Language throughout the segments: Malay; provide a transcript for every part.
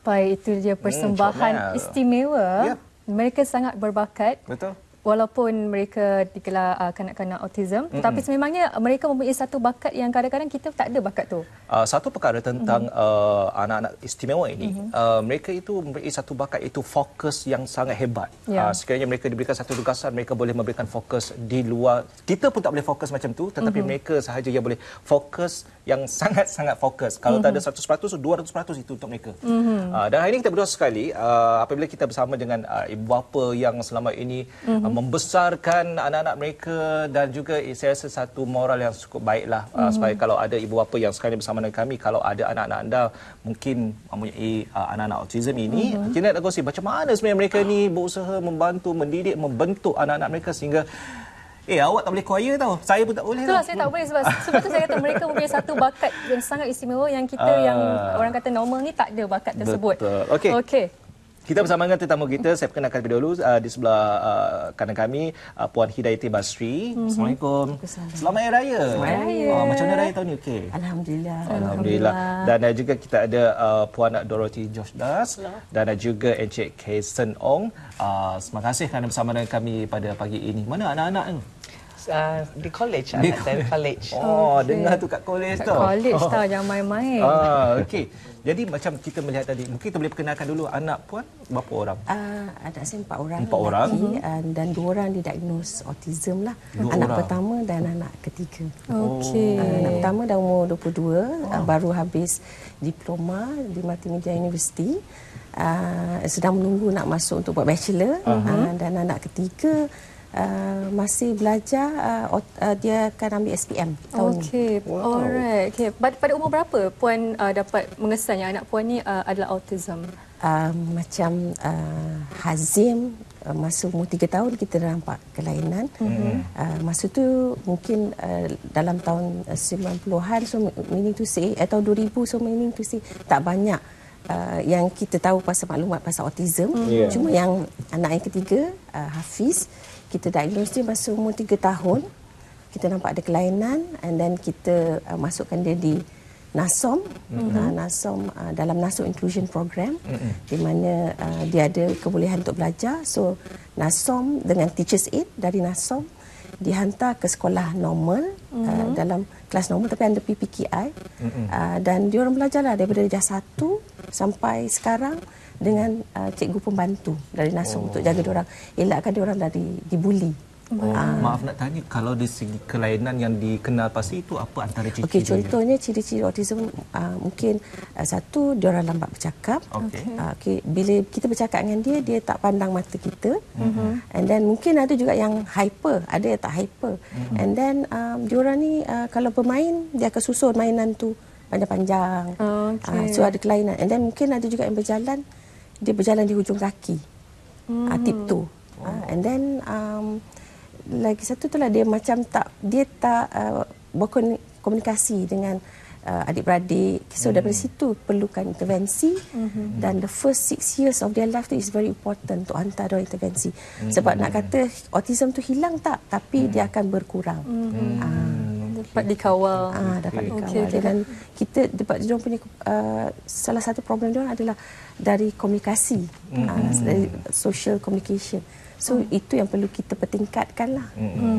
Baik, itu dia persembahan istimewa. Yep. Mereka sangat berbakat. Betul. Walaupun mereka digelar kanak-kanak autism, tetapi sememangnya mereka mempunyai satu bakat yang kadang-kadang kita tak ada bakat tu. Satu perkara tentang anak-anak istimewa ini, mereka itu mempunyai satu bakat, itu fokus yang sangat hebat. Sekiranya mereka diberikan satu tugasan, mereka boleh memberikan fokus di luar. Kita pun tak boleh fokus macam tu, tetapi mereka sahaja yang boleh fokus yang sangat-sangat fokus. Kalau tak ada 100%, 200% itu untuk mereka. Dan hari ini kita berdua sekali, apabila kita bersama dengan ibu bapa yang selama ini membesarkan anak-anak mereka, dan juga saya rasa satu moral yang cukup baiklah supaya kalau ada ibu bapa yang sekarang bersama dengan kami, kalau ada anak-anak anda mungkin mempunyai anak-anak autism ini, kita nak kongsi macam mana sebenarnya mereka ni berusaha membantu, mendidik, membentuk anak-anak mereka sehingga awak tak boleh choir tau. Saya pun tak boleh. Itulah saya tak boleh, sebab tu saya kata mereka mempunyai satu bakat yang sangat istimewa yang kita yang orang kata normal ni tak ada bakat tersebut. Betul. Okey. Kita bersama dengan tetamu kita. Saya perkenalkan lebih dahulu di sebelah kanan kami Puan Hidayati Basri. Assalamualaikum. Selamat Hari Raya. Selamat Hari Raya. Macam mana raya tahun ni? Okey. Alhamdulillah. Dan juga kita ada Puan Dorothy Josdas dan juga Encik Kaisen Ong. Terima kasih kerana bersama dengan kami pada pagi ini. Mana anak-anak tu? Di college, anak saya college. Dengar tu kat college tu. College tau, jangan main-main. Okey. Jadi macam kita melihat tadi, mungkin kita boleh perkenalkan dulu anak Puan berapa orang? Anak saya 4 orang. 4 orang. Dan 2 orang didiagnos autism lah. Anak orang pertama dan anak ketiga. Okey. Anak pertama dah umur 22, baru habis diploma di Multimedia University. Sedang menunggu nak masuk untuk buat bachelor. Dan anak ketiga masih belajar, dia akan ambil SPM tahun ni. Alright. Okay. Pada umur berapa Puan dapat mengesan yang anak Puan ni adalah autism? Macam Hazim, masa umur 3 tahun kita dah nampak kelainan. Masa tu mungkin dalam tahun 90-an, so meaning to say, atau 2000, so meaning to say tak banyak yang kita tahu pasal maklumat pasal autism. Cuma yang anak yang ketiga, Hafiz, kita diagnos dia masa umur 3 tahun. Kita nampak ada kelainan, and then kita masukkan dia di NASOM. NASOM dalam NASOM Inclusion Program, di mana dia ada kebolehan untuk belajar. So NASOM dengan Teachers Aid dari NASOM dihantar ke sekolah normal, dalam kelas normal tapi under PPKI. Dan dia orang belajarlah daripada darjah 1 sampai sekarang dengan cikgu pembantu dari NASOM untuk jaga diorang, elakkan diorang dari dibuli. Maaf nak tanya, kalau dari segi kelainan yang dikenal pasti itu apa antara ciri-ciri? Okey, contohnya ciri-ciri autism mungkin satu, diorang lambat bercakap. Okey, bila kita bercakap dengan dia, dia tak pandang mata kita. And then mungkin ada juga yang hyper, ada yang tak hyper. And then diorang ni kalau bermain, dia akan susun mainan tu panjang-panjang. So ada kelainan. And then mungkin ada juga yang berjalan, dia berjalan di hujung kaki, tiptoe. And then lagi satu tu lah, dia macam tak berkomunikasi dengan adik-beradik. So daripada situ perlukan intervensi. Dan the first 6 years of their life tu is very important untuk hantar dia intervensi. Sebab nak kata autism tu hilang tak, tapi dia akan berkurang. Dapat dikawal. Dapat dikawal. Dan kita dapat dia punya salah satu problem dia adalah dari komunikasi, dari social communication. So itu yang perlu kita pertingkatkan lah.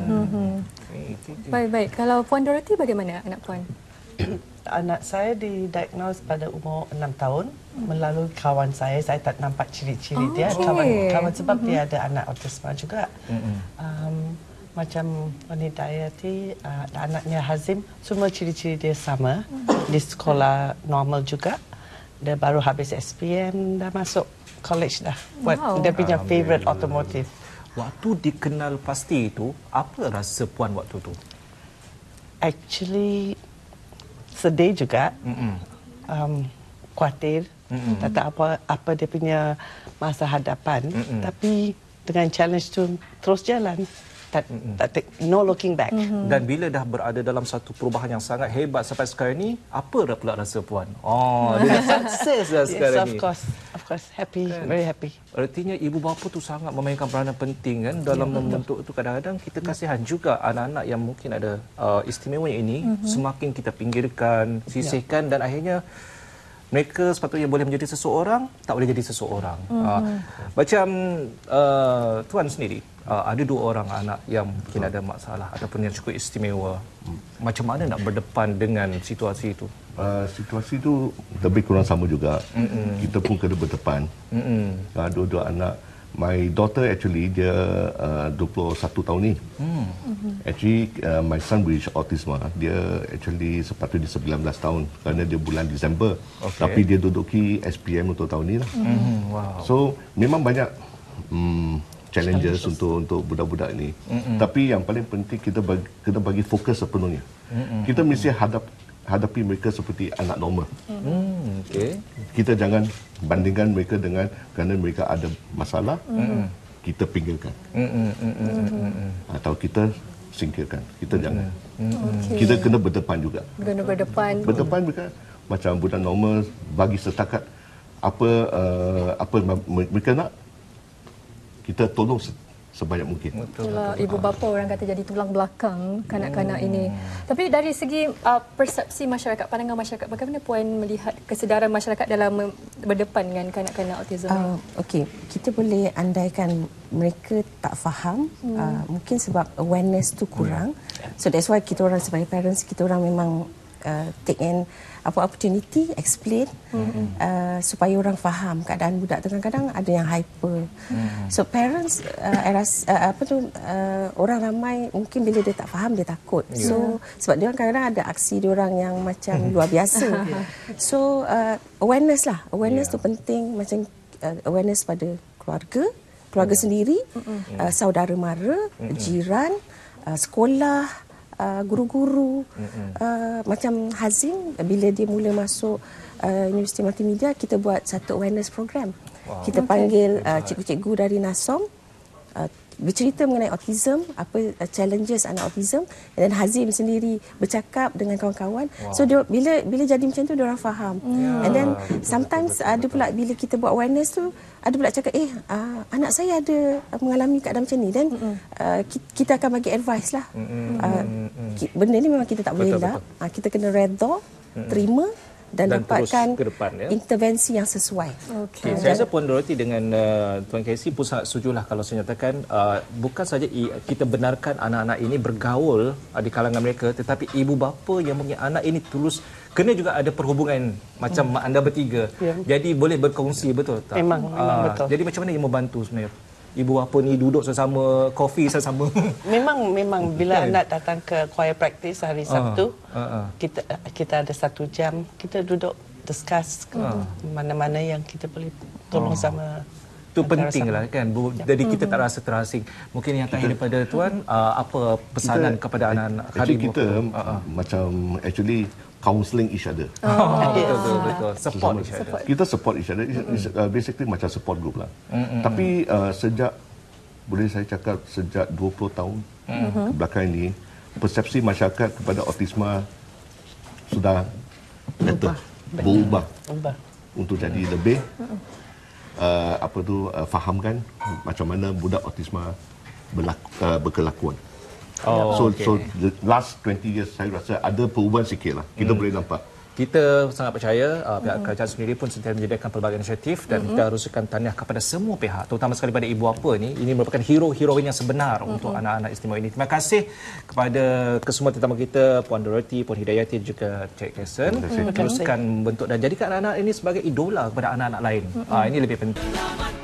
Baik. Kalau Puan Dorothy, bagaimana anak Puan? Anak saya didiagnos pada umur 6 tahun melalui kawan saya. Saya tak nampak ciri-ciri dia. Kawan sebab dia ada anak autisma juga. Macam Wanita Ayati, anaknya Hazim, semua ciri-ciri dia sama. Di sekolah normal juga. Dia baru habis SPM, dah masuk college dah. Buat dia punya favorite automotive. Waktu dikenal pasti itu, apa rasa Puan waktu tu? Actually, sedih juga. Khawatir. Tak tahu apa dia punya masa hadapan. Tapi dengan challenge tu terus jalan. No looking back. Dan bila dah berada dalam satu perubahan yang sangat hebat sampai sekarang ni, apa pula rasa Puan? Dia dah sukses dah sekarang ni. Of course, happy, very happy. Artinya ibu bapa tu sangat memainkan peranan penting kan dalam membentuk tu. Kadang-kadang kita kasihan juga anak-anak yang mungkin ada istimewanya ini, semakin kita pinggirkan, sisihkan, dan akhirnya mereka sepatutnya boleh menjadi seseorang, tak boleh jadi seseorang. Macam Tuan sendiri, ada 2 orang anak yang mungkin ada masalah ataupun yang cukup istimewa. Macam mana nak berdepan dengan situasi itu? Situasi itu lebih kurang sama juga. Kita pun kena berdepan. Dua-dua anak. My daughter actually dia 21 tahun ni. Actually my son with autism, dia actually sepatutnya 19 tahun kerana dia bulan Disember. Tapi dia duduki SPM untuk tahun ni lah. Wow. So memang banyak challenges untuk budak-budak ini. Tapi yang paling penting kita kena bagi fokus sepenuhnya. Kita mesti hadapi mereka seperti anak normal. Okay. Kita jangan bandingkan mereka dengan kerana mereka ada masalah, kita pinggirkan. Atau kita singkirkan. Kita jangan. Kita kena berdepan juga. Kena berdepan. Berdepan mereka macam budak normal bagi setakat apa mereka nak, kita tolong sebanyak mungkin. Itulah ibu bapa orang kata jadi tulang belakang kanak-kanak ini. Tapi dari segi persepsi masyarakat, pandangan masyarakat, bagaimana Puan melihat kesedaran masyarakat dalam berdepan dengan kanak-kanak autism? Okey, kita boleh andaikan mereka tak faham, mungkin sebab awareness tu kurang. So that's why kita orang sebagai parents, kita orang memang take in opportunity, explain supaya orang faham keadaan budak. Kadang-kadang ada yang hyper. So parents, orang ramai mungkin bila dia tak faham dia takut. So sebab dia orang kadang-kadang ada aksi dia orang yang macam luar biasa. So awareness lah, awareness tu penting, macam awareness pada keluarga sendiri, saudara mara, jiran, sekolah, guru-guru. Macam Hazim, bila dia mula masuk Universiti Multimedia, kita buat satu awareness program. Kita panggil cikgu-cikgu dari NASOM, bercerita mengenai autism, apa challenges anak autism, dan Hazim sendiri bercakap dengan kawan-kawan. So dia, bila jadi macam tu, dia orang faham. And then sometimes ada pula bila kita buat awareness tu, ada pula cakap, anak saya ada mengalami keadaan macam ni, dan kita akan bagi advice lah. Benda ni memang kita tak boleh elak. Kita kena redha, terima dan dapatkan intervensi yang sesuai. Okay. Saya rasa Puan Dorothy dengan Tuan Casey pun sangat setujulah kalau saya nyatakan bukan saja kita benarkan anak-anak ini bergaul di kalangan mereka, tetapi ibu bapa yang mempunyai anak ini tulus kena juga ada perhubungan macam anda bertiga. Jadi boleh berkongsi, betul tak? Memang betul. Jadi macam mana yang membantu sebenarnya? Ibu bapa ni duduk sesama, kopi sesama. Memang bila anak datang ke choir practice hari Sabtu, kita ada 1 jam, kita duduk discuss mana-mana yang kita boleh tolong sama. Itu pentinglah kan. Jadi kita tak rasa terasing. Mungkin yang terakhir daripada Tuan, apa pesanan kepada anak-anak hari kita macam actually counselling each other. Betul. Support each other. Kita support each other. Basically macam support group lah. Tapi boleh saya cakap sejak 20 tahun belakang ini, persepsi masyarakat kepada autisme sudah berubah untuk jadi lebih fahamkan macam mana budak autisme berkelakuan. So the last 20 years saya rasa ada perubahan sikit lah. Kita boleh nampak. Kita sangat percaya pihak kerajaan sendiri pun sentiasa menyediakan pelbagai inisiatif dan kita haruskan tahniah kepada semua pihak, terutama sekali pada ibu bapa ni. Ini merupakan hero-heroin yang sebenar untuk anak-anak istimewa ini. Terima kasih kepada kesemua tetamu kita, Puan Dorothy, Puan Hidayati juga Cik Kason. Teruskan membentuk dan jadikan anak-anak ini sebagai idola kepada anak-anak lain. Ini lebih penting.